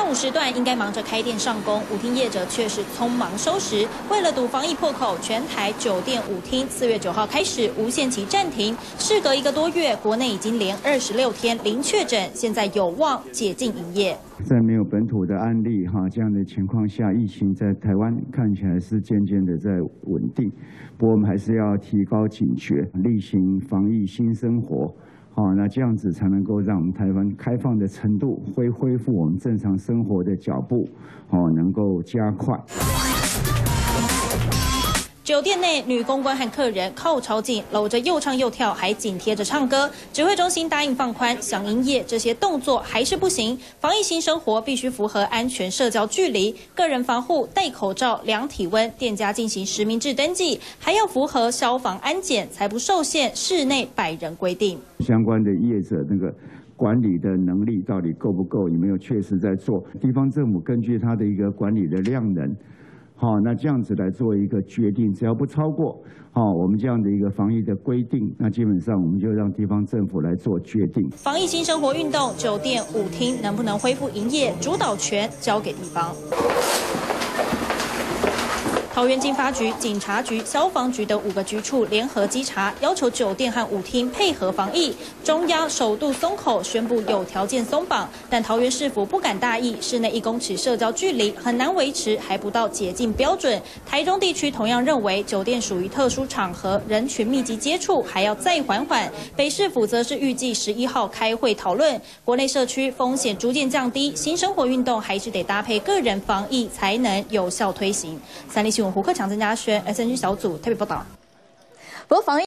午时段应该忙着开店上工，舞厅业者却是匆忙收拾。为了堵防疫破口，全台酒店舞厅4月9号开始无限期暂停。事隔1个多月，国内已经连26天零确诊，现在有望解禁营业。 在没有本土的案例这样的情况下，疫情在台湾看起来是渐渐的在稳定。不过我们还是要提高警觉，力行防疫新生活。那这样子才能够让我们台湾开放的程度恢复我们正常生活的脚步，能够加快。 酒店内，女公关和客人靠超近，搂着又唱又跳，还紧贴着唱歌。指挥中心答应放宽，想营业，这些动作还是不行。防疫新生活必须符合安全社交距离、个人防护、戴口罩、量体温，店家进行实名制登记，还要符合消防安检，才不受限室内100人规定。 相关的业者那个管理的能力到底够不够？有没有确实在做？地方政府根据它的一个管理的量能。那这样子来做一个决定，只要不超过我们这样的一个防疫的规定，那基本上我们就让地方政府来做决定。 防疫新生活运动，酒店、舞厅能不能恢复营业，主导权交给地方。桃园经发局、警察局、消防局等5个局处联合稽查，要求酒店和舞厅配合防疫。中央首度松口，宣布有条件松绑，但桃园市府不敢大意，室内1公尺社交距离很难维持，还不到解禁标准。台中地区同样认为酒店属于特殊场合，人群密集接触，还要再缓缓。北市府则是预计11号开会讨论，国内社区风险逐渐降低，新生活运动还是得搭配个人防疫才能有效推行。三立新闻胡克强、曾嘉轩 SNG 小组特别报道。 不过防疫